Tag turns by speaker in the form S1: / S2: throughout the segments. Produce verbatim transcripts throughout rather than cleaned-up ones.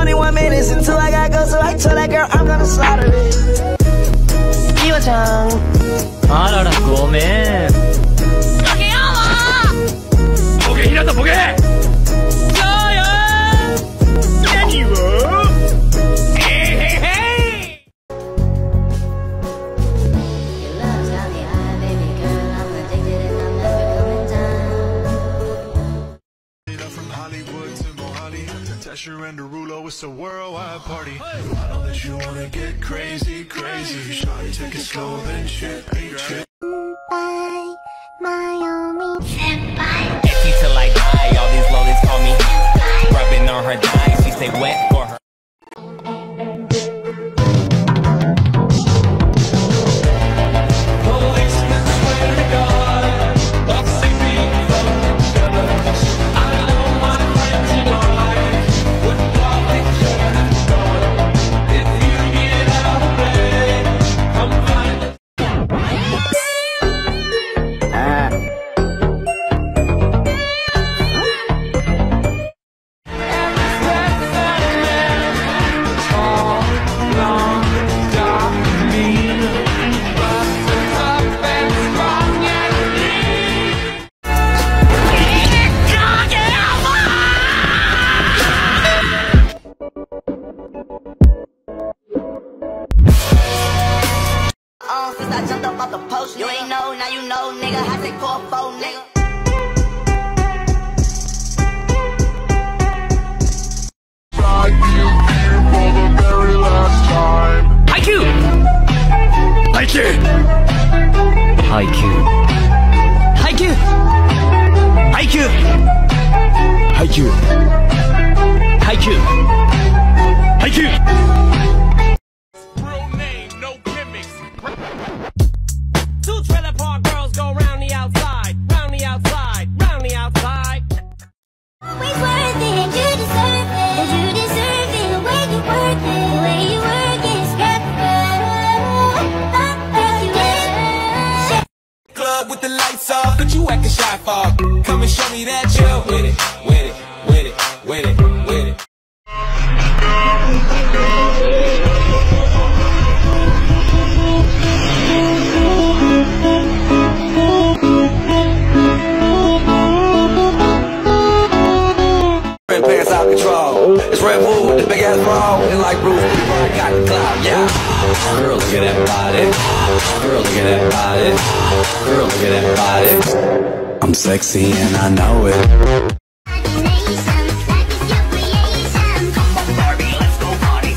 S1: twenty-one minutes until I gotta go, so I told that girl I'm gonna slaughter it. Iwa-chan.
S2: Arara, gomen. Takeyama! Boge, Hinata, boge! Yaya! Nani wo? Hey, hey, hey!
S3: Your love's got me high, baby girl. I'm addicted and I'm never coming down.
S4: From Hollywood to Mohali, Tesher and Derulo, it's a worldwide party. I know that you wanna get crazy, crazy. Shawty, take it slow, then shit, ain't shit.
S3: Bye, my only senpai.
S2: Icky till I die, all these lollies call me rubbing on her thighs, she say wet for her.
S1: Since I jumped up off the post, you ain't know, now you know, nigga. I take four, four, nigga.
S2: Haikyuu! Haikyuu! Haikyuu! Haikyuu! Haikyuu! Haikyuu! Haikyuu! Haikyuu! Real name, no gimmicks. Two trailer park girls go round the outside, round the outside, round the outside.
S3: Always worth it, and you deserve it. And you deserve it, the way you work it, the way you work it, scrap it.
S5: Club with the lights off, but you acting shy for. Come and show me that you're with it, with it, with it, with it, with it.
S6: Pants out control. It's Red Bull with the big ass bra, and like Bruce, we got the clout, yeah. Girl, look at that body. Girl, look at that body. Girl, look at that body. I'm sexy and I know it.
S2: Come on, Barbie, let's go party.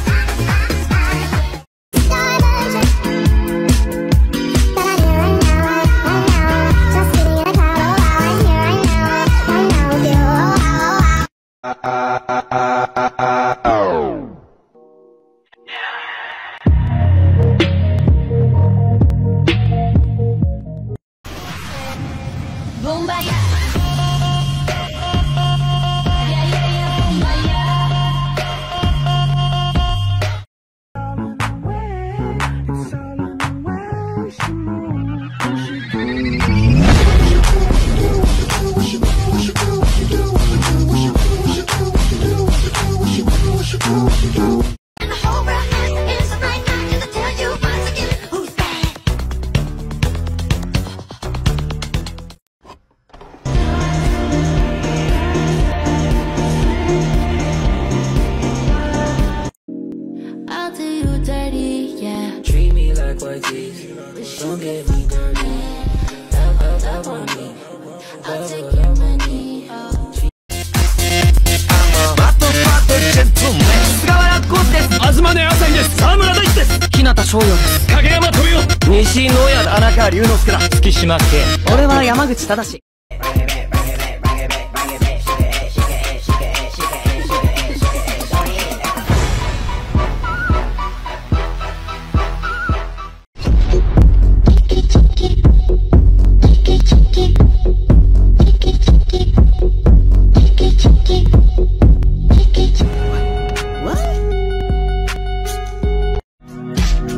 S3: I'll do you dirty, yeah.
S5: Treat me like white teeth, don't get me dirty. Love, love, love on me.
S3: I'll take your money.
S2: Pato, pato, gentleman. 菅原浩二です。東根朝日です。沢村大地です。日向翔陽です。影山飛雄。西野谷田中龍之介だ。月島健。俺は山口正。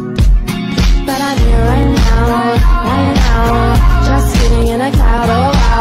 S3: But I'm here right now, right now, just sitting in a cloud of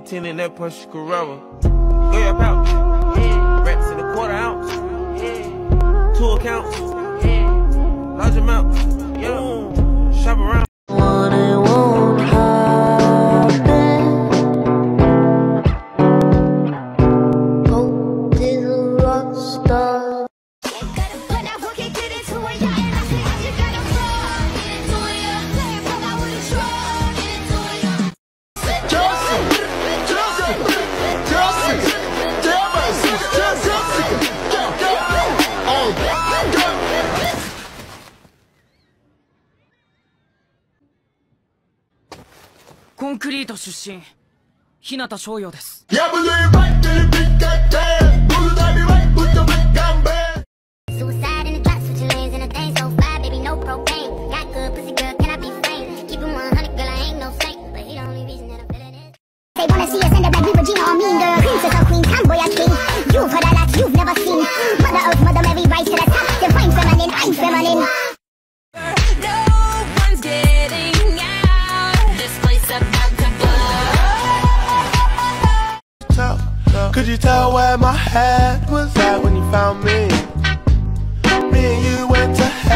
S7: ten in that Porsche Carrera. Go your pouch. Rats in a quarter ounce. Two accounts. Large amount. Yeah. Shop around.
S3: One it won't happen. Hope is a rock star. When I walk into it to a yacht and I say, I just gotta run into it. Play it, but I wouldn't try into it.
S8: Johnson, Johnson, Johnson, Johnson, Johnson, oh, go.
S2: コンクリート出身日向翔陽です。
S8: Yeah, believe right till you beat that damn. Who's that be right with the big gun band?
S3: Suicide in the drop, switching lanes in a thing so fly, baby, no propane. Got good pussy, girl, can I be framed? Keep it one hundred, girl, I ain't no saint, but he the only reason that I'm feeling it. They wanna see us end up like we Regina or Mean Girl, princess or queen, tomboy or king. You've heard a lot you've never seen. Mother Earth, Mother Mary, rise to the top. Then fine feminine, I'm feminine.
S9: No one's getting out. This place about to blow.
S7: Could you tell where my head was at when you found me? Me and you